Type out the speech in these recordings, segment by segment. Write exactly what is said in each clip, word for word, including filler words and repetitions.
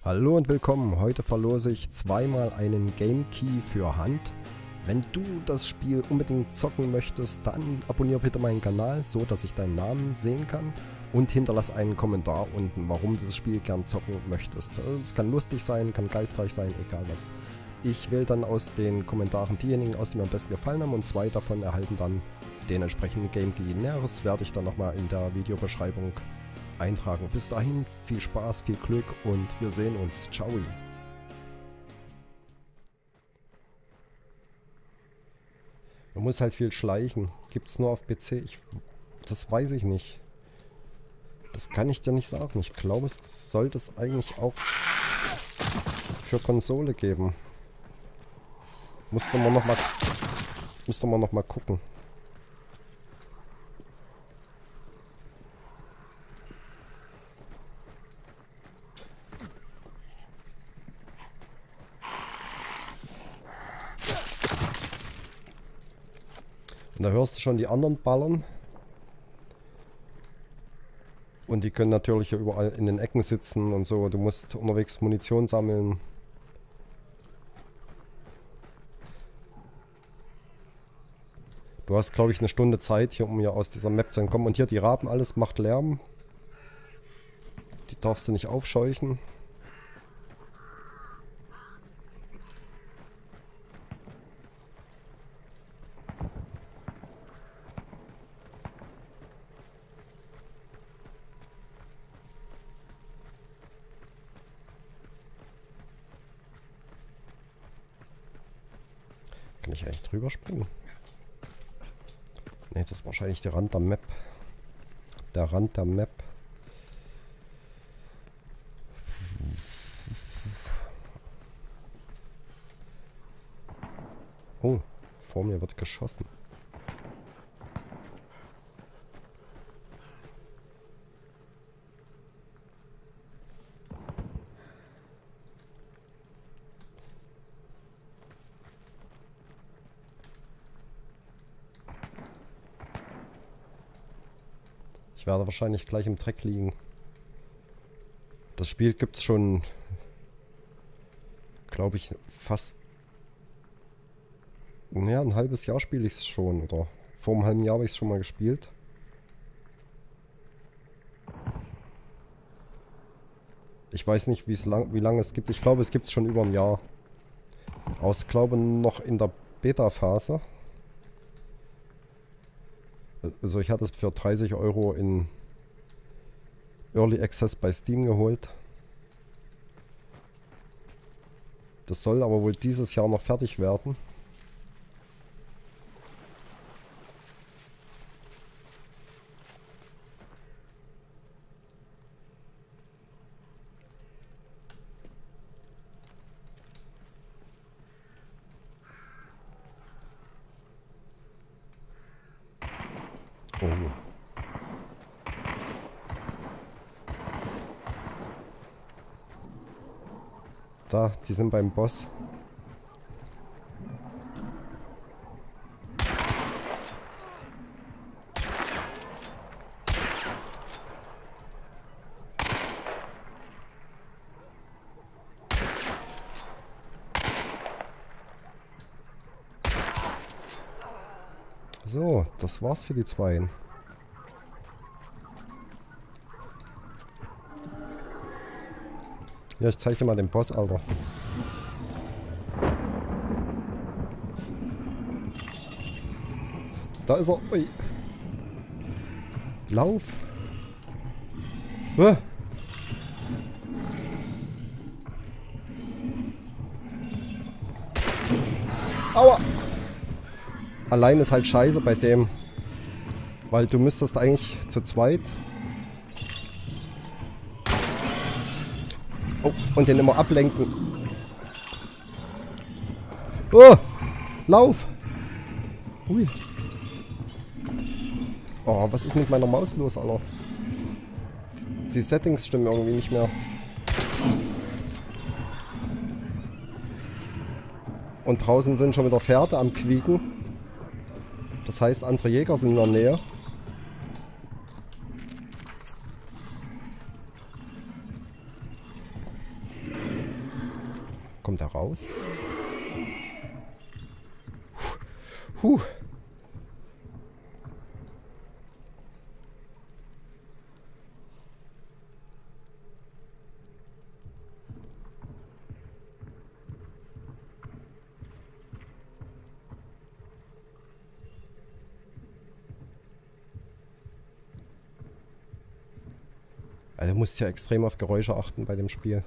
Hallo und willkommen. Heute verlose ich zweimal einen Game Key für Hunt. Wenn du das Spiel unbedingt zocken möchtest, dann abonniere bitte meinen Kanal, so dass ich deinen Namen sehen kann. Und hinterlass einen Kommentar unten, warum du das Spiel gern zocken möchtest. Es kann lustig sein, kann geistreich sein, egal was. Ich wähle dann aus den Kommentaren diejenigen aus, die mir am besten gefallen haben, und zwei davon erhalten dann den entsprechenden Game Key. Näheres werde ich dann nochmal in der Videobeschreibung eintragen. Bis dahin, viel Spaß, viel Glück und wir sehen uns. Ciao. Man muss halt viel schleichen. Gibt es nur auf P C? Ich, das weiß ich nicht. Das kann ich dir nicht sagen. Ich glaube, es sollte es eigentlich auch für Konsole geben. Musste man noch mal, musste man noch mal gucken. Und da hörst du schon die anderen ballern. Und die können natürlich überall in den Ecken sitzen und so. Du musst unterwegs Munition sammeln. Du hast, glaube ich, eine Stunde Zeit hier, um hier aus dieser Map zu entkommen. Und hier die Raben, alles macht Lärm. Die darfst du nicht aufscheuchen. Kann ich eigentlich drüber springen? Ne, das ist wahrscheinlich der Rand der Map. Der Rand der Map. Oh, vor mir wird geschossen. Ich werde wahrscheinlich gleich im Dreck liegen. Das Spiel gibt es schon, glaube ich, fast... Ja, ein halbes Jahr spiele ich es schon. Oder vor einem halben Jahr habe ich es schon mal gespielt. Ich weiß nicht, wie es lang, wie lange es gibt. Ich glaube, es gibt es schon über ein Jahr. Aber ich glaube noch in der Beta-Phase. Also ich hatte es für dreißig Euro in Early Access bei Steam geholt. Das soll aber wohl dieses Jahr noch fertig werden. Oh. Da, die sind beim Boss. So, das war's für die Zweien. Ja, ich zeige dir mal den Boss, Alter. Da ist er. Ui. Lauf. Uh. Aua. Allein ist halt scheiße bei dem. Weil du müsstest eigentlich zu zweit. Oh, und den immer ablenken. Oh! Lauf! Ui. Oh, was ist mit meiner Maus los, Alter? Die Settings stimmen irgendwie nicht mehr. Und draußen sind schon wieder Pferde am Quieken. Das heißt, andere Jäger sind in der Nähe. raus. Puh. Also du musst ja extrem auf Geräusche achten bei dem Spiel.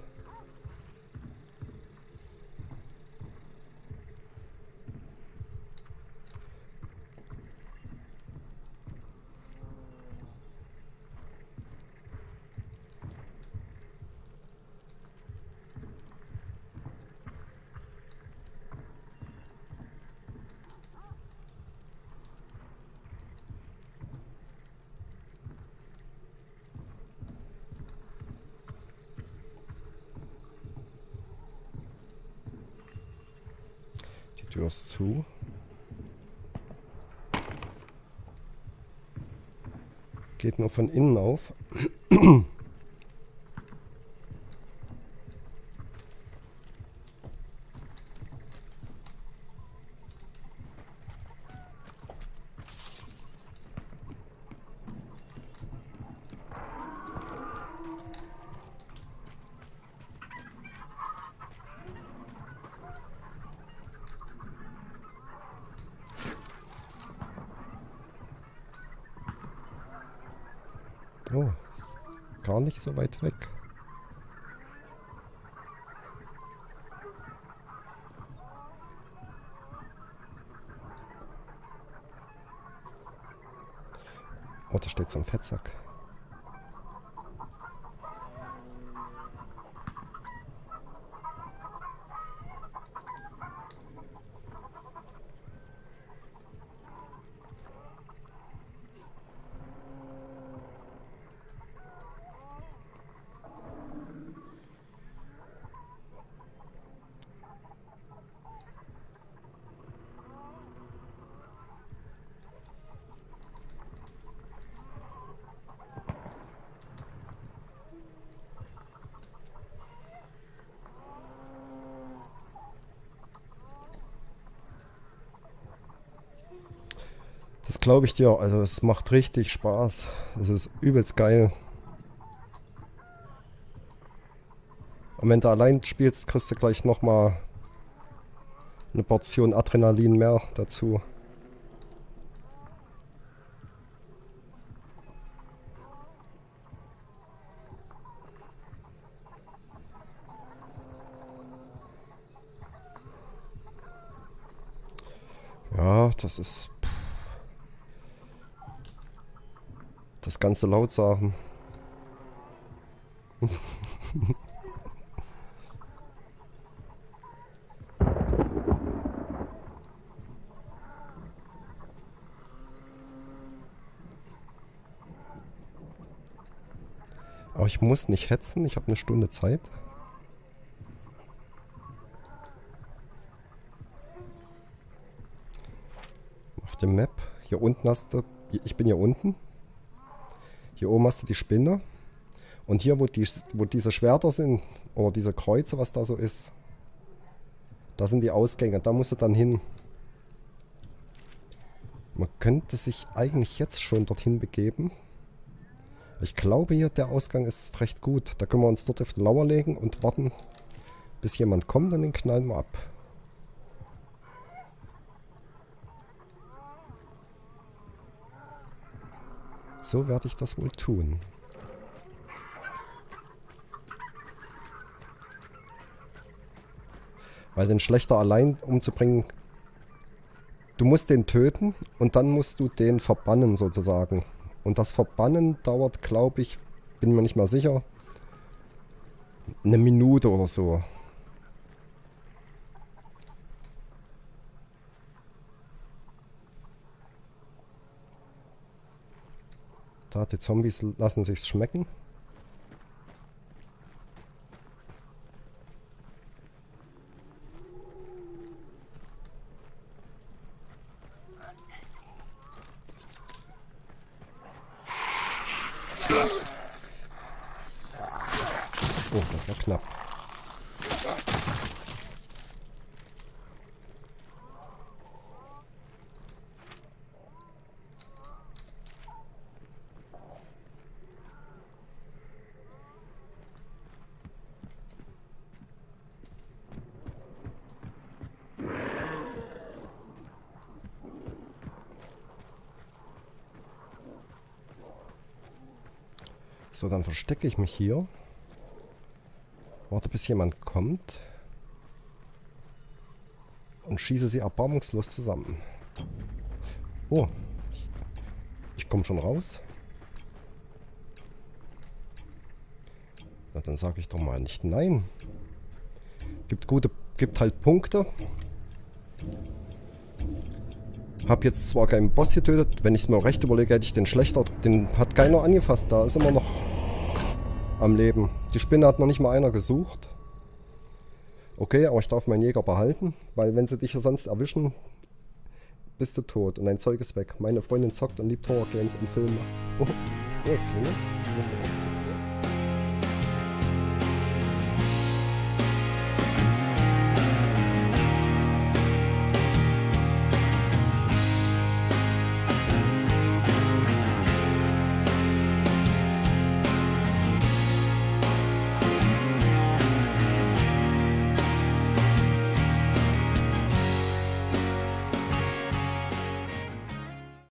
Die Tür ist zu. Geht nur von innen auf. Oh, ist gar nicht so weit weg. Oh, da steht so ein Fettsack. Das glaube ich dir, also es macht richtig Spaß. Es ist übelst geil. Und wenn du allein spielst, kriegst du gleich nochmal eine Portion Adrenalin mehr dazu. Ja, das ist... Das Ganze laut sagen. Aber ich muss nicht hetzen, ich habe eine Stunde Zeit. Auf dem Map, hier unten hast du, ich bin hier unten. Hier oben hast du die Spinne. Und hier, wo, die, wo diese Schwerter sind, oder diese Kreuze, was da so ist, da sind die Ausgänge, da musst du dann hin. Man könnte sich eigentlich jetzt schon dorthin begeben. Ich glaube hier, der Ausgang ist recht gut. Da können wir uns dort auf die Lauer legen und warten, bis jemand kommt, dann den knallen wir ab. So werde ich das wohl tun. Weil den Schlechter allein umzubringen, du musst den töten und dann musst du den verbannen sozusagen. Und das Verbannen dauert, glaube ich, bin mir nicht mehr sicher, eine Minute oder so. Da, die Zombies lassen sich's schmecken. Oh, das war knapp. So, dann verstecke ich mich hier. Warte, bis jemand kommt. Und schieße sie erbarmungslos zusammen. Oh. Ich, ich komme schon raus. Na, dann sage ich doch mal nicht nein. Gibt gute, gibt halt Punkte. Hab jetzt zwar keinen Boss getötet, wenn ich es mir recht überlege, hätte ich den schlechter. Den hat keiner angefasst, da ist immer noch am Leben. Die Spinne hat noch nicht mal einer gesucht. Okay, aber ich darf meinen Jäger behalten, weil wenn sie dich ja sonst erwischen, bist du tot und dein Zeug ist weg. Meine Freundin zockt und liebt Horror-Games und Filme. Oh, das klingelt.